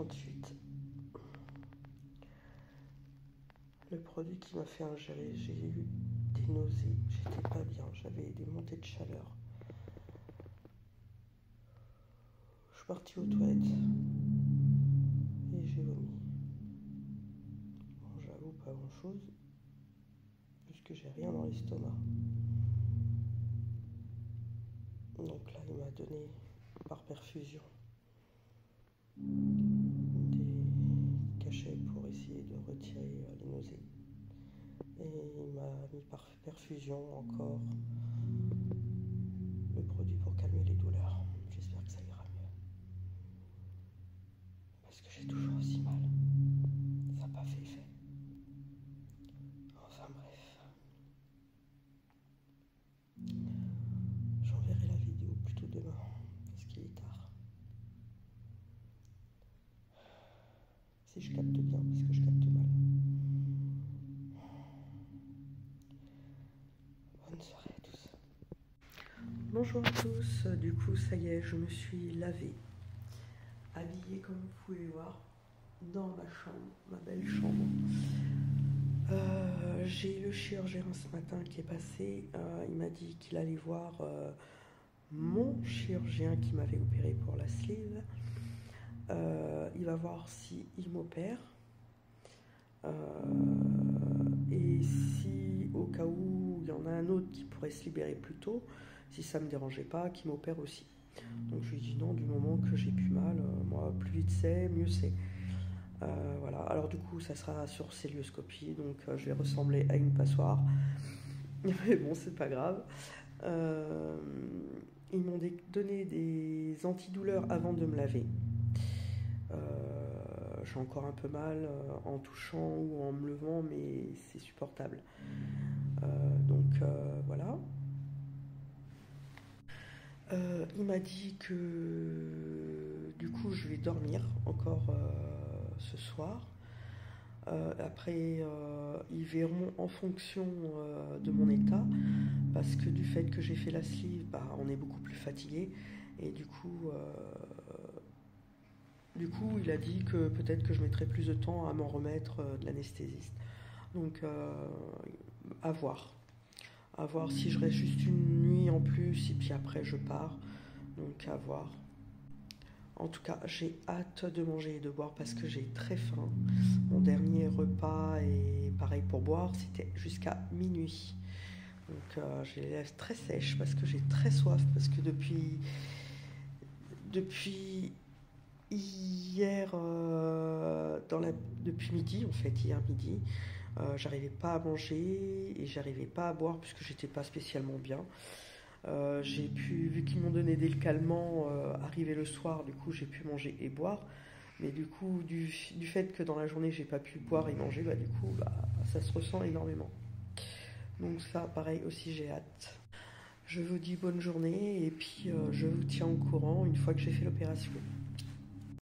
38. Le produit qui m'a fait ingérer, j'ai eu des nausées, j'étais pas bien, j'avais des montées de chaleur. Je suis partie aux toilettes et j'ai vomi. Bon, j'avoue pas grand chose, puisque j'ai rien dans l'estomac. Donc là, il m'a donné par perfusion des cachets pour essayer de retirer les nausées. Et il m'a mis par perfusion encore le produit pour calmer les douleurs. J'espère que ça ira mieux. Parce que j'ai toujours aussi mal. Ça n'a pas fait effet. Enfin bref. J'enverrai la vidéo plutôt demain. Parce qu'il est tard. Si je capte bien, parce que je capte mal. Bonne soirée à tous. Bonjour à tous. Du coup, ça y est, je me suis lavée. Habillée comme vous pouvez voir. Dans ma chambre, ma belle chambre. J'ai le chirurgien ce matin qui est passé. Il m'a dit qu'il allait voir mon chirurgien qui m'avait opéré pour la sleeve. Il va voir si il m'opère. Et si au cas où il y en a un autre qui pourrait se libérer plus tôt, si ça ne me dérangeait pas, qu'il m'opère aussi. Donc je lui ai dit non, du moment que j'ai plus mal, moi plus vite c'est, mieux c'est. Voilà, alors du coup ça sera sur célioscopie, donc je vais ressembler à une passoire, mais bon c'est pas grave. Ils m'ont donné des antidouleurs avant de me laver. J'ai encore un peu mal en touchant ou en me levant, mais c'est supportable. Donc voilà. Il m'a dit que du coup je vais dormir encore ce soir. Après, ils verront en fonction de mon état, parce que du fait que j'ai fait la sleeve, bah, on est beaucoup plus fatigué. Et du coup, il a dit que peut-être que je mettrais plus de temps à m'en remettre de l'anesthésiste. Donc, à voir. À voir si je reste juste une nuit en plus et puis après je pars. Donc, à voir. En tout cas, j'ai hâte de manger et de boire parce que j'ai très faim. Mon dernier repas, et pareil pour boire, c'était jusqu'à minuit. Donc j'ai les lèvres très sèches parce que j'ai très soif. Parce que depuis hier, depuis midi, en fait, hier midi, j'arrivais pas à manger et j'arrivais pas à boire puisque j'étais pas spécialement bien. J'ai pu, vu qu'ils m'ont donné des calmants, arriver le soir, du coup j'ai pu manger et boire. Mais du coup, du fait que dans la journée j'ai pas pu boire et manger, bah du coup ça se ressent énormément. Donc ça, pareil aussi, j'ai hâte. Je vous dis bonne journée et puis je vous tiens au courant une fois que j'ai fait l'opération.